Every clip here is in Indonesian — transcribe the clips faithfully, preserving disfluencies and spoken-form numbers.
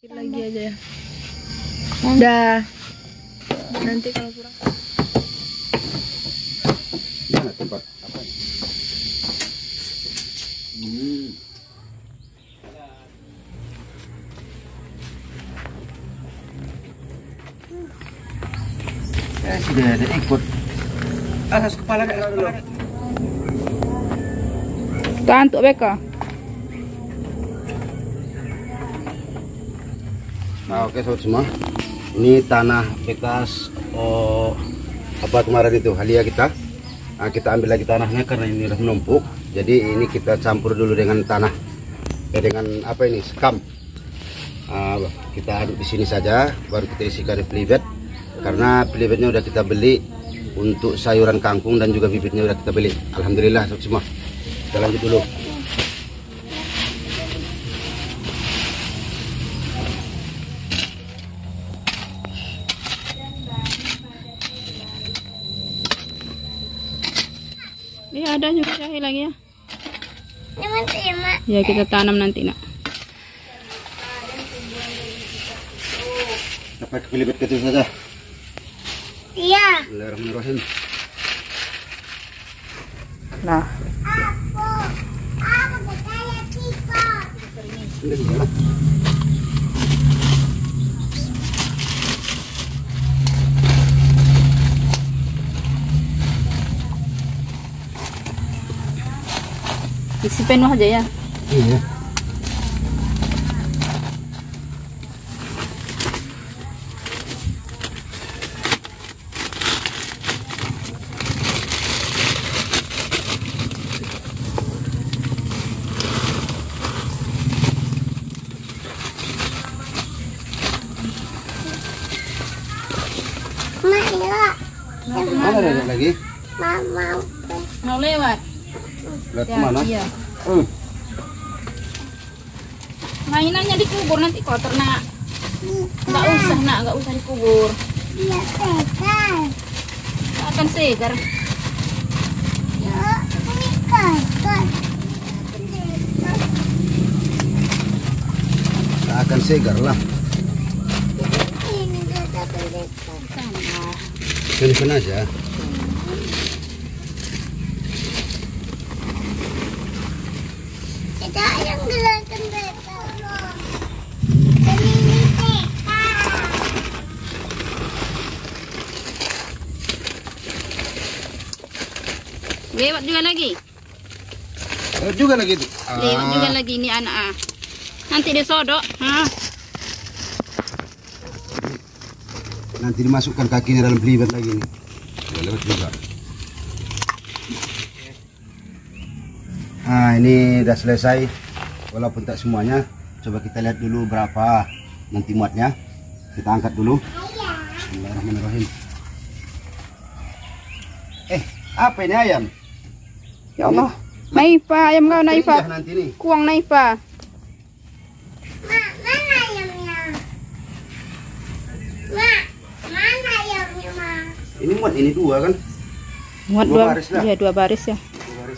Lagi aja ya. Udah. Nanti kalau kurang. Mana tempat apa ini? Hmm. Eh, sudah ada ikut. Atas kepala dek dulu. Tahan untuk beka. Nah, oke sobat semua. Ini tanah bekas oh, apa kemarin itu halia kita. Nah, kita ambil lagi tanahnya karena ini udah menumpuk. Jadi ini kita campur dulu dengan tanah. Eh, dengan apa ini? Sekam. Nah, kita aduk di sini saja, baru kita isikan di pelibet. Karena pelibetnya udah kita beli untuk sayuran kangkung dan juga bibitnya udah kita beli. Alhamdulillah sobat semua. Kita lanjut dulu. Iya ada juga jahe lagi ya. Terima. Ya kita tanam nanti nak. Dapat pelibet kecil saja. Iya. Bismillahirrahmanirrahim. Nah. Aku, aku percaya tiga. Ini di sana. Isi penuh aja ya. Iya. Mak, ya. Mana ada lagi? Mama. Mau lewat. Lihat Ya, kemana? iya. Hmm. Mainannya dikubur nanti kotor nak. Nggak usah nak, nggak usah dikubur. Iya, segar. Nggak akan segar. Ya, ini kotor. Tak akan segar lah. Ini juga pendekar. Sama. Ikan aja. Kita yang gerakan pendekar. Ini pendekar. Lewat juga lagi. Lewat juga lagi itu. Lewat juga lagi ini anak ah. Nanti disodok. Hah? Nanti dimasukkan kakinya dalam pelibet lagi nih. Ya, lewat juga. Nah, ini udah selesai. Walaupun tak semuanya. Coba kita lihat dulu berapa nanti muatnya. Kita angkat dulu. Bismillahirrahmanirrahim. Eh, apa ini ayam? Ya Allah. Naipa, ayam kau Naipa. Indah nanti nih. Kuang Naipa. Mak, mana ayamnya? Mak, mana ayamnya, Mak? Ini muat ini dua kan? Muat Dua dua, baris lah. iya dua baris ya. Dua baris.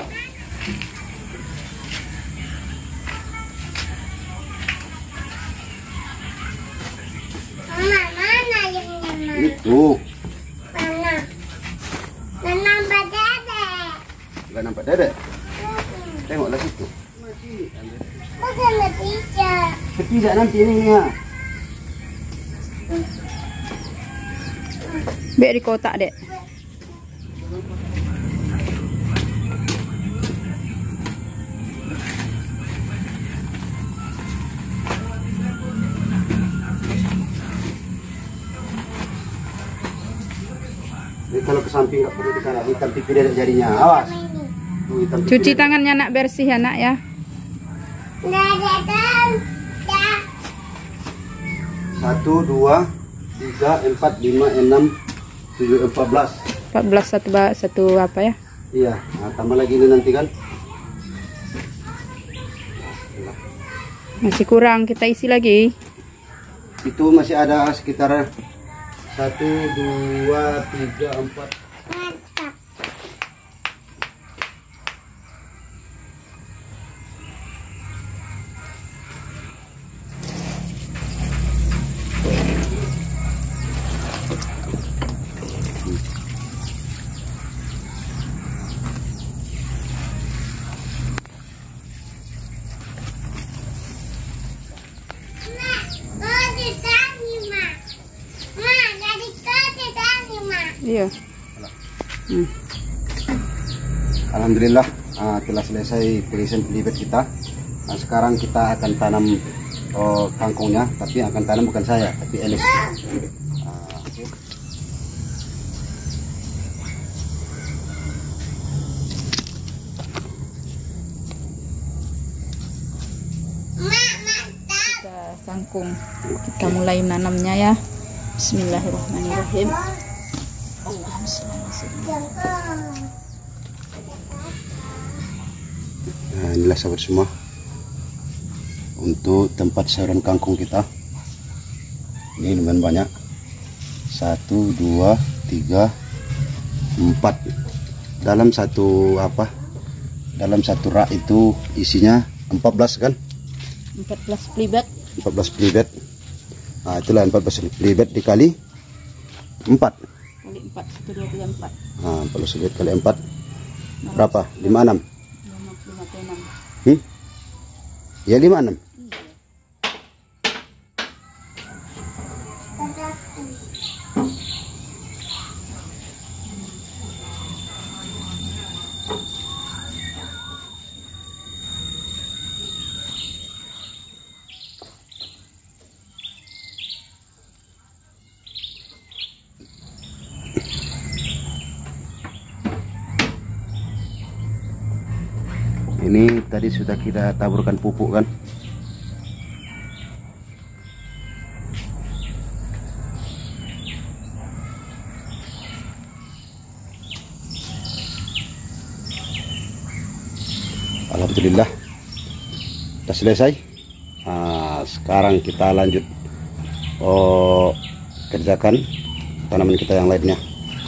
Mama, mana ayamnya, Mak? Itu. Mana? Dan nampak dedek. Enggak nampak dedek. Tengoklah situ. Bukan tiga. Ketiga nanti ini ya. Biar di kotak dek. Ini kalau ke samping nggak perlu dikalah, hitam pipi dedek jadinya. Awas. Tuh, hitam pipi Cuci dedek. tangannya nak bersih ya nak ya. Dedek dan ya. Satu, dua, tiga, empat, lima, enam, tujuh, empat belas. empat belas satu ba- satu apa ya? Iya. Nah, tambah lagi ini nanti kan. Masih kurang, kita isi lagi. Itu masih ada sekitar satu, dua, tiga, empat. Mantap. Iya. Hmm. Alhamdulillah uh, telah selesai perisian pelibet kita. Nah, sekarang kita akan tanam oh, kangkungnya, tapi yang akan tanam bukan saya, tapi Elis. Uh, okay. Kita kangkung. Kita mulai menanamnya ya. Bismillahirrahmanirrahim. Allahumma sholli ala sayyidina. Nah, inilah sahabat semua untuk tempat sayuran kangkung kita. Ini lumayan banyak, satu dua tiga empat dalam satu apa dalam satu rak itu isinya empat belas kan, empat belas pelibet. empat belas pelibet. Nah, itulah empat belas pelibet dikali empat Kali empat, satu dua tiga empat. Nah, empat belas pelibet kali empat berapa? lima puluh enam. lima puluh enam. Hmm? Ya lima puluh enam. Ini tadi sudah kita taburkan pupuk kan. Alhamdulillah sudah selesai. Nah, sekarang kita lanjut oh, kerjakan tanaman kita yang lainnya.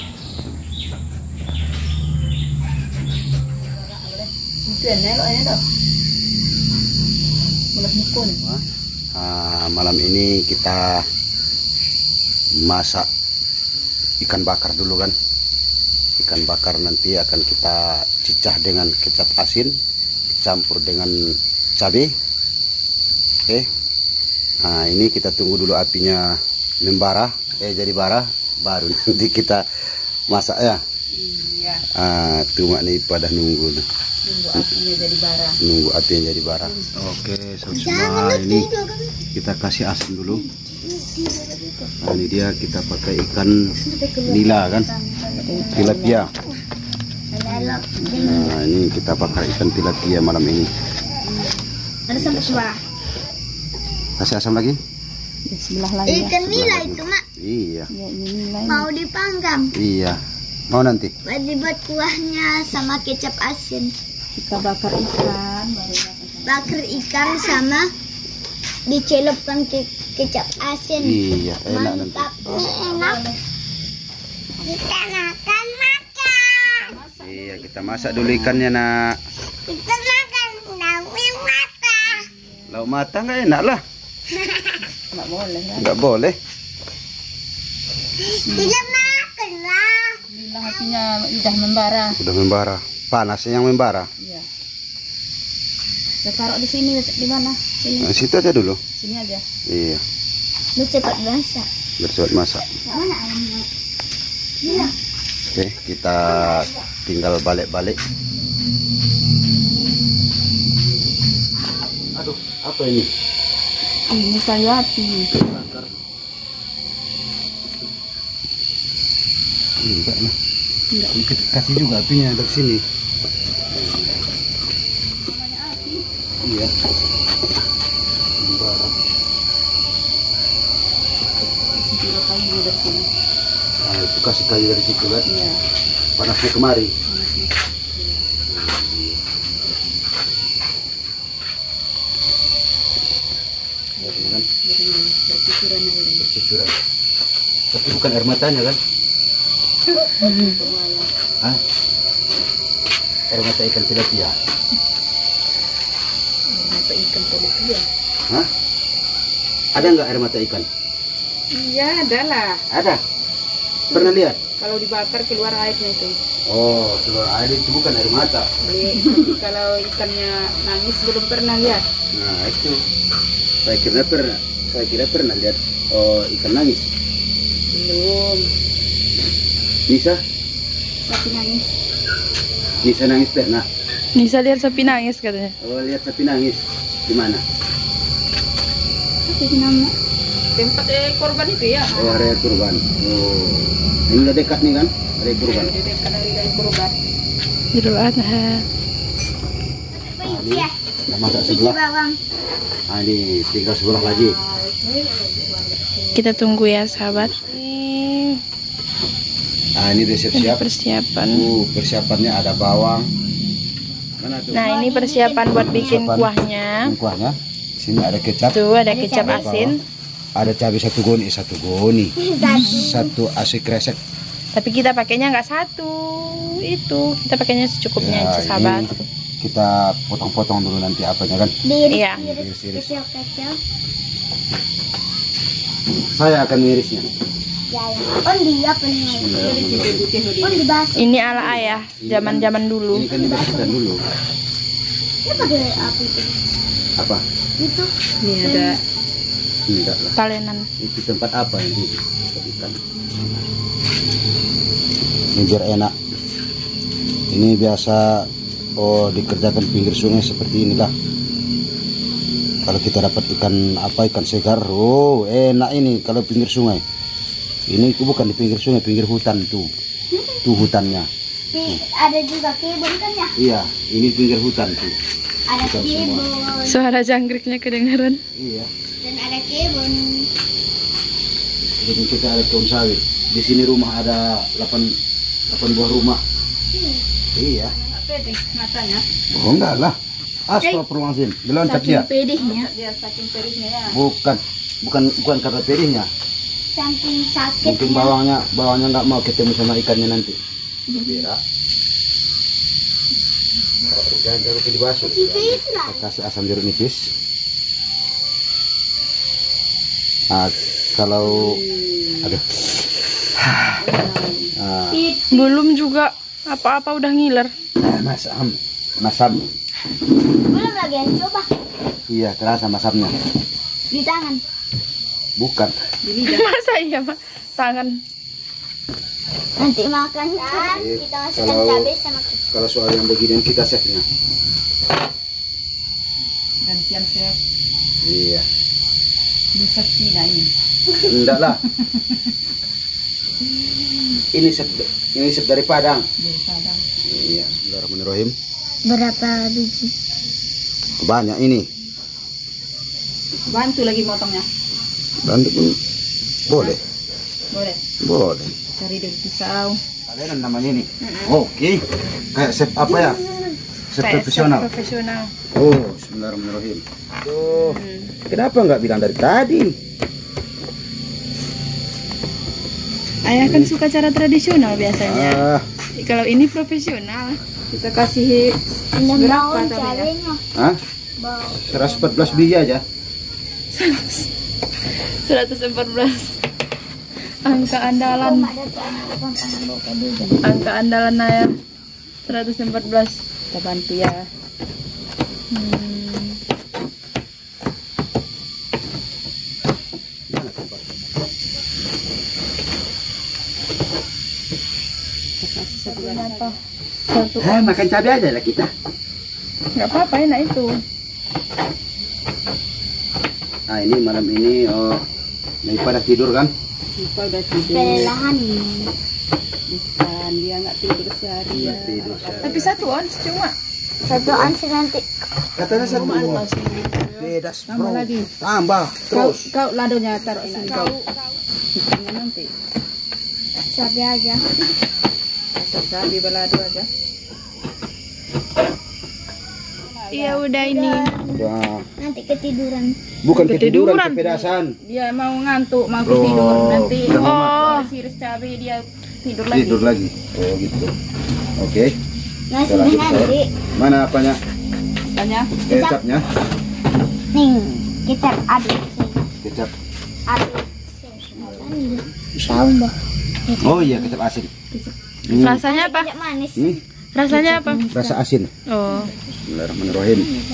Nah, malam ini kita masak ikan bakar dulu kan. Ikan bakar nanti akan kita cicah dengan kecap asin dicampur dengan cabai. Oke. Nah, ini kita tunggu dulu apinya membara, eh jadi bara, baru nanti kita masak ya. Iya. Ah, cuma nih pada nunggu. Nunggu apinya jadi bara. Nunggu apinya jadi bara. Oke, semua ini kita kasih asin dulu. Nah, ini dia kita pakai ikan nila kan, tilapia. Nah, ini kita pakai ikan tilapia malam ini. Ada sampai sebelah. Kasih asam lagi? Di sebelah lagi. Ya. Ikan nila itu mak. Iya. Ya, ini nilai. Mau dipanggang. Iya. Mau nanti? Buat dibuat kuahnya sama kecap asin. Kita bakar ikan, baru Bakar ikan sama dicelupkan ke kecap asin. Iya, enak nanti. Mantap. Ini enak. Kita makan makan. Iya, kita masak dulu ikannya nak. Kita makan lauk mata. Lauk mata nggak enak lah. nggak boleh ya. Nggak boleh. Tidak makan lah. Alhamdulillah apinya udah membara. Udah membara. Panasnya yang membara. Iya. Kita taruh di sini, di mana? Sini. Nah, situ aja dulu. Sini aja. Iya. Lu cepat masak. Bercepat masak. Mana ayamnya? Iya. Oke, kita tinggal balik-balik. Aduh, apa ini? Ini kayu api. Enggak lah. Enggak. Kita kasih juga apinya dari sini. Iya. Membara. Kasih kayu dari sini. Nah, itu kasih kayu dari situ kan. Iya. Panasnya kemari. Panasnya. Ini kan Jadi bercucuran aja. bercucuran. Tapi bukan air matanya kan? Hah? Air mata ikan tilapia. Mata ikan tilapia. Hah? Ada nggak air mata ikan? Iya, ada lah. Ada. Pernah lihat? Kalau dibakar keluar airnya itu. Oh, keluar air itu bukan air mata. Jadi, kalau ikannya nangis belum pernah lihat. Nah, itu. Saya kira pernah. Saya kira pernah lihat oh, ikan nangis. Belum. Nisa, Sapi nangis. Nisa nangis pernah. Nisa lihat sapi nangis katanya. Oh, lihat sapi nangis. Di mana? Apa nama? Tempat eh, korban itu ya. Oh, area kurban. Oh, ini udah dekat nih kan? Area kurban. Di dekat dari dari korban. Idul Adha. Iya. Udah masak Cuci sebelah. bawang. Nah, ini tinggal sebelah lagi. Kita tunggu ya sahabat. Ini Nah, ini udah siap-siap. persiapan. Uh, persiapannya ada bawang. Mana tuh? Nah ini persiapan buat bikin Persiapan kuahnya. Ini kuahnya. Sini ada kecap. Tuh ada kecap asin. Ada cabai satu goni, satu goni. Satu asik kresek. Tapi kita pakainya nggak satu. Itu kita pakainya secukupnya aja sahabat. ini kita potong-potong dulu nanti apanya kan. Diiris, Iya. iris, Iris-iris. kecil-kecil. Saya akan mirisnya. Ya, ya. On dia penuh. On dibasuh. Ini ala ayah zaman-zaman dulu. Ini kan dibersihkan dulu. Ini pakai apa itu? Apa? Itu. Ini ada Enggak lah. Talenan. Itu tempat apa ini? Ikan. Ini biar enak. Ini biasa oh dikerjakan pinggir sungai seperti inilah. Kalau kita dapat ikan apa ikan segar, oh enak ini kalau pinggir sungai. Ini bukan di pinggir sungai, pinggir hutan tuh. Tuh hutannya. Di, ada juga kebun kan ya? Iya, ini pinggir hutan tuh. Ada Hutan semua. kebun Suara jangkriknya kedengaran. Iya. dan ada kebun. Jadi kita ada kebun sawit. Di sini rumah ada delapan delapan buah rumah. Iya. pedih matanya. Oh enggak lah. Astagfirullahaladzim. Diloncat dia. Saking pedihnya. Dia saking pedihnya ya. Bukan bukan bukan karena pedihnya. Saking sakit. Mungkin bawangnya bawangnya nggak mau ketemu sama ikannya nanti. Bira. Jangan terlalu dibasuh. Kita kasih asam jeruk nipis. Nah, kalau aduh. Nah, Belum juga apa-apa udah ngiler. masam, masam. Belum lagi yang coba Iya, terasa masamnya. di tangan. Bukan. Masa iya Mak? Tangan. Nanti makan kan Jadi, kita masukkan kalau- cabai sama kecap. Kalau soal yang beginian kita chefnya. Gantian chef. Iya. Bisa tidak ini. Enggak lah. Ini chef, ini chef dari Padang. Dari Padang. Iya, Bismillahirrahmanirrahim. Berapa biji? Banyak ini. Bantu lagi motongnya. Bantu pun boleh. Boleh. Boleh. Cari dari pisau. Kalian namanya ini. Oke. Kayak chef apa ya? Chef Kayak profesional. profesional. Oh, Bismillahirrahmanirrahim. Tuh. Kenapa nggak bilang dari tadi? Ayah kan suka cara tradisional biasanya. Ah, Kalau ini profesional. Kita kasih Ini berapa bau cabenya? cabainya. ah, Bau. seratus empat belas biji aja. seratus empat belas. Angka andalan. Mak ada tuh anak pantangan bau tadi. Angka andalan Ayah. seratus empat belas. Kita bantu ya. Hmm. Apa? Satu. Eh, makan cabai aja lah kita. Nggak apa-apa enak itu. Nah, ini malam ini oh, daripada tidur kan? Kita udah tidur. Kelelahan. Bukan, dia nggak tidur seharian. Tidur saya. Tapi satu ons cuma. Satu ansi nanti. Katanya satu. Beda Tambah bro. lagi. Tambah Kau, terus. kau ladonya taruh sini. Kau. Ikannya nanti. Cabai aja. Cabai balado aja. Iya udah ini. Wah, Nanti ketiduran. bukan ketiduran, Ketiduran. kepedasan. Dia mau ngantuk, mau Oh, tidur. Nanti udah mau Oh. siris cabai dia tidur lagi. Tidur lagi. Oh gitu. Oke. Nasi Kita lanjut, nanti. Mana apanya? Banyak. Kecapnya? Nih, kita aduk. Kecap. Aduk. Tahu mbak. Oh iya, kecap asin. Ini, Rasanya apa? Kecap manis. ini Rasanya apa? rasa asin. Oh. Bismillahirrahmanirrahim.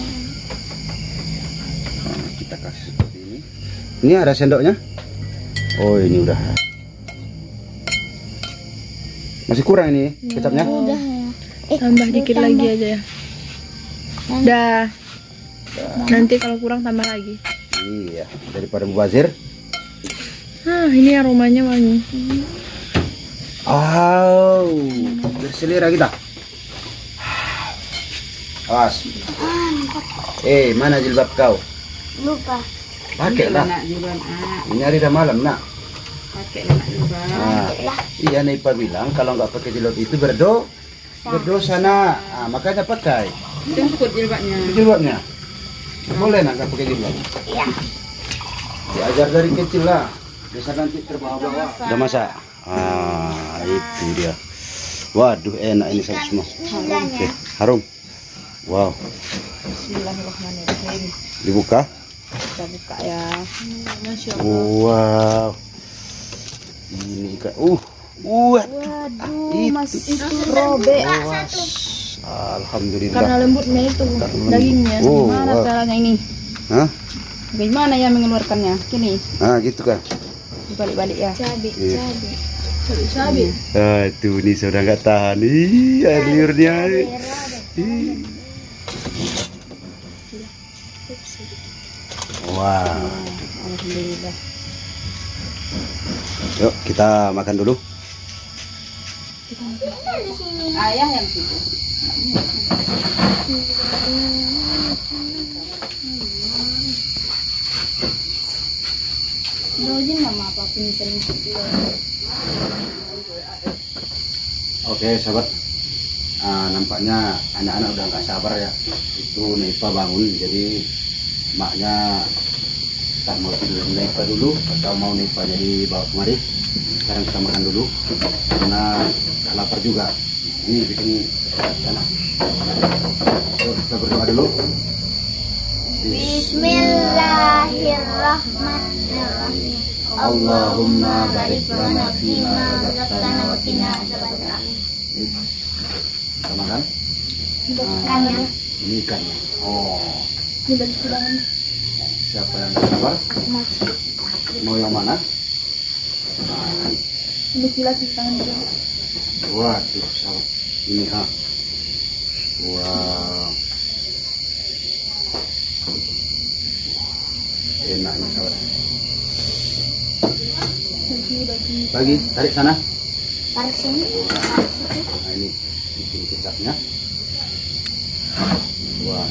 Nah, kita kasih seperti ini. Ini ada sendoknya? Oh, ini udah. Masih kurang ini kecapnya? Udah ya. Eh, Tambah dikit tambah. lagi aja ya. Dah. Nanti kalau kurang tambah lagi. Iya, daripada mubazir. Hah, ini aromanya wangi. Oh, berselera kita. Awas. Eh, mana jilbab kau? Lupa. Pakai lah. Ini hari dah malam nak. Pakai lah jilbab. Nah, iya Naipa bilang kalau nggak pakai jilbab itu berdo, berdosa nak. Ah, makanya pakai Jemput jilbabnya. jilbabnya. Boleh nak nggak pakai jilbab? Iya. Diajar dari kecil lah. Bisa nanti terbawa-bawa. Udah masak. Ah, itu dia. Waduh, enak ini semua. Oke, harum. Wow. Bismillahirrahmanirrahim. Dibuka. Kita buka ya. Masya Wow. Ini ikan. Uh. Uh. Waduh, Itu. masih robek. Awas. Alhamdulillah. Karena lembutnya itu Karena dagingnya. lembut. Oh, Gimana wow. caranya ini? Hah? Bagaimana ya mengeluarkannya? Gini, Ah, gitu kan. dibalik-balik ya. Cabai, Iya. cabai. Cabai. Ah, itu nih sudah nggak tahan. Ih, air liurnya. Ih. Wow. Alhamdulillah. Yuk kita makan dulu. Ayah yang situ. Rojin nama apa pinisan itu? Oke sahabat, ah, nampaknya anak-anak udah nggak sabar ya. Itu Naipa bangun, jadi maknya tak mau tidur Naipa dulu atau mau Naipa jadi bawa kemari. Sekarang kita makan dulu karena lapar juga. Ini bikin sana. Yuk, kita berdoa dulu. Bismillahirrahmanirrahim. Allahumma barik lana fima razaqtana wa qina adzabannar. Kita makan. Ikannya. Ini ikannya. Oh, Ini bagi kudangan. siapa yang nggak sabar? Mau yang mana? Nah, Ini kilas di tangan dia. waduh, sahabat. Ini ha. Wow. Enaknya sahabat. Bagi, tarik sana. Tarik sini. Nah ini bikin kecapnya. Wah.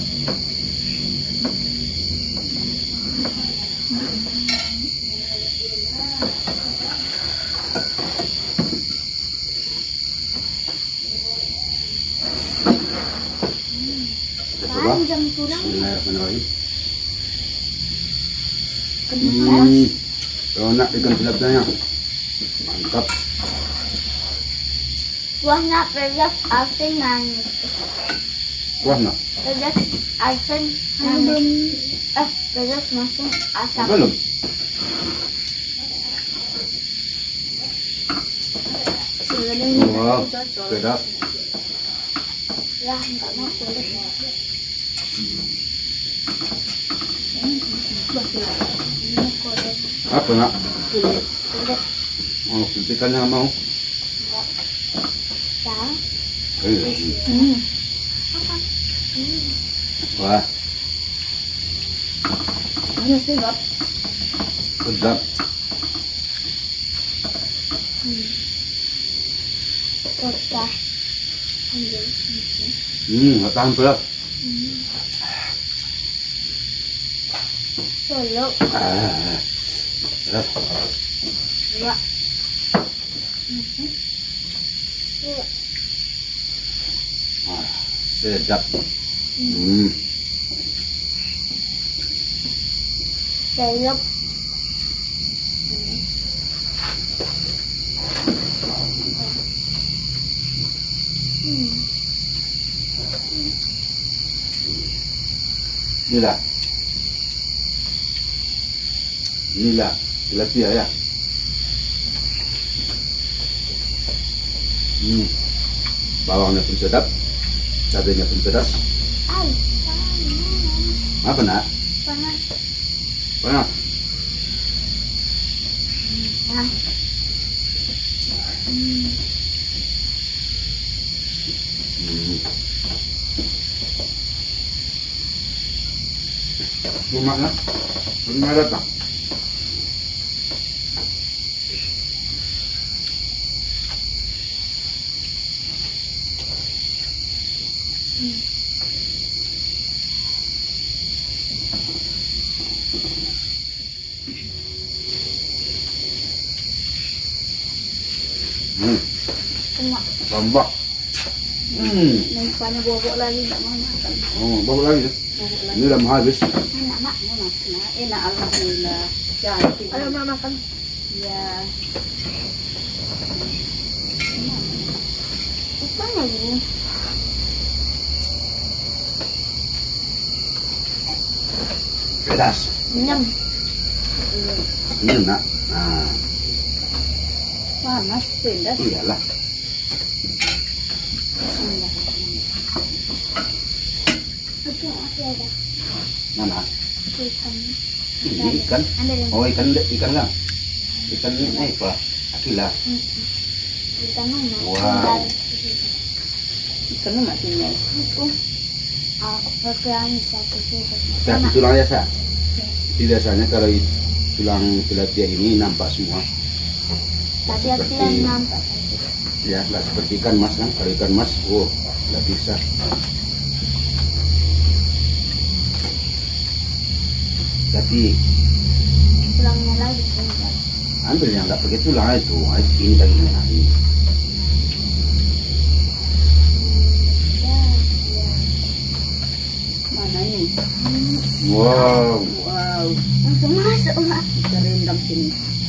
Kita coba. Panjang kurang. Bismillahirrahmanirrahim. Hmm, enak ikan tilapia. Mantap. Kuahnya pedas asin manis. Kuah nak? Pedas asin manis. Eh, pedas masin asam. Belum. Sebenarnya Wah, pedas. lah nggak mau kulit. Ini kulit. Apa nak? Kulit. Oh, kulit ikannya nggak mau. Ya. Eh, Wah, Hanya sedap. sedap. Kota. Hmm, nggak tahan pedas. Solo. Ah, pedas. Dua. Ah, sedap. Hmm. Solo. Inilah. Inilah tilapia ya. Hmm. Bawangnya pun sedap, cabenya pun pedas. Ay, Apa nak? panas. Panas. Nah. lemaknya lemaknya datang. Hmm, Cuma tambah. Hmm, Nampaknya bobok lagi tak mau makan. oh, bawa lagi ya. Bobok lagi. Ini udah mau habis. enak mak. Enak, enak alhamdulillah. Cantik. Ayo Mak makan. Ya. Apa lagi? Pedas. Nyam. Ini nak. Nah, Panas, pedas. iyalah. Itu masih ada. Mana? Ikan. Ini ikan. Ada yang Oh, ikan ikan lah. Ikan ini apa? Akila. ikan mana? Wow. Ikan masih tinggal. Itu. Apa yang satu sih? Tapi tulangnya sa. Biasanya kalau i- tulang tilapia ini nampak semua. Tadi aku Seperti- yang nampak. Ya, nggak seperti ikan mas kan. Kalau ikan mas, oh, nggak bisa. Tapi Tulangnya lagi tinggal. ambil yang nggak pakai tulang itu. Ah, ini dagingnya. Nah, ini. Ya, ya. Mana ini? Wow. Wow. Langsung masuk mak. Kita rendam sini.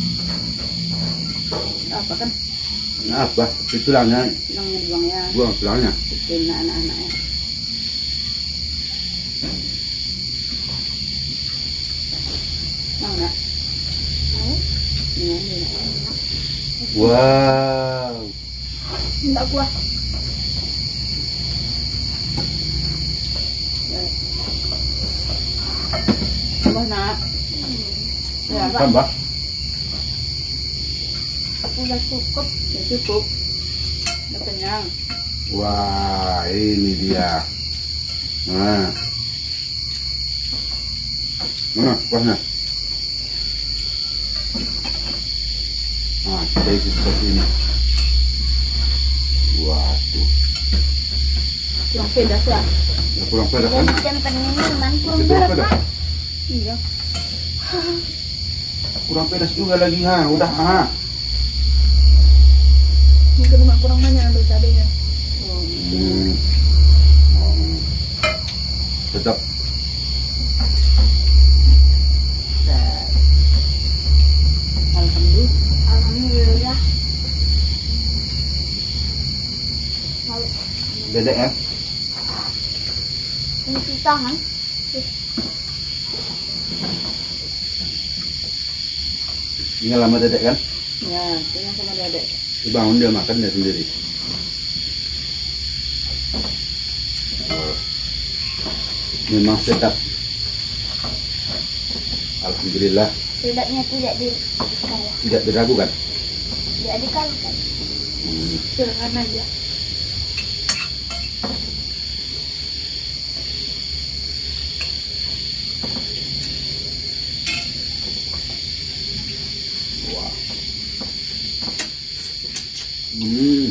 Apa kan? Nah, apa? Itu tulangnya, Tulangnya dibuang ya. buang tulangnya. Bikin anak-anaknya. Mau nggak? Mau? Ini ini. Wow. Enggak kuah. Tambah nak. Ya, Tambah. Udah cukup. ya cukup. Udah kenyang. Wah, ini dia. Nah. Mana kuahnya? Nah, kita isi seperti ini. Waduh. Kurang pedas ya? Ya, kurang pedas kan? Jadi tempat minuman kurang Itu berat pedas. mak. Iya. Kurang pedas juga lagi ha. Udah ha. Mungkin Mak kurang banyak ambil cabenya. Oh, Hmm. Oh. Tetap. dan alhamdulillah. Alhamdulillah. Mau Dedek ya. cuci tangan. Ini lama dedek kan? Ya, kenyang sama dedek. Dibangun dia makan dia sendiri. Oh. Memang sedap. Alhamdulillah. Tidaknya tidak di kalah. Tidak diragukan. Tidak dikalahkan. Hmm. Silakan aja. Wah. Hmm.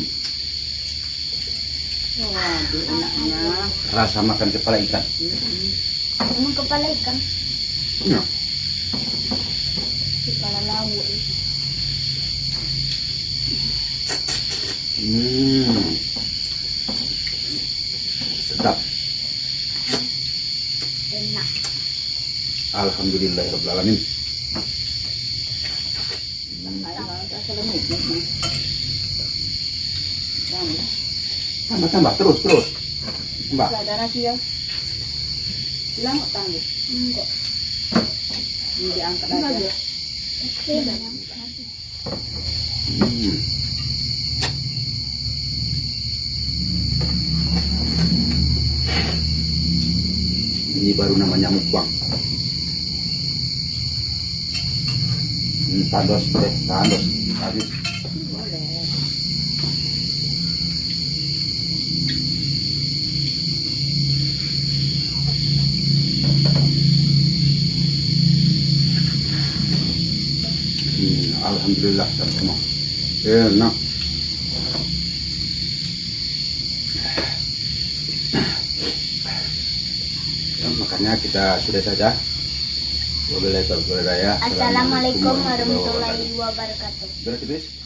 Waduh, enaknya. Rasa makan kepala ikan. Emang kepala ikan. Ya. Kepala laut. Hmm. Sedap. Enak. Alhamdulillahirrahmanirrahim. Rasa lemit nih. Tambah. Tambah tambah terus terus. Tambah. Ada nasi ya? Hilang kok tangguh. Enggak. Ini diangkat Enggak aja. aja. Oke, banyak. Hmm. Ini baru namanya mukbang. Hmm, tandos deh, tandos. Habis. Boleh. Alhamdulillah sama. Enak. Ya, makannya kita sudah saja. Wabillahi taufiq wal hidayah. Assalamualaikum warahmatullahi wabarakatuh. Berarti,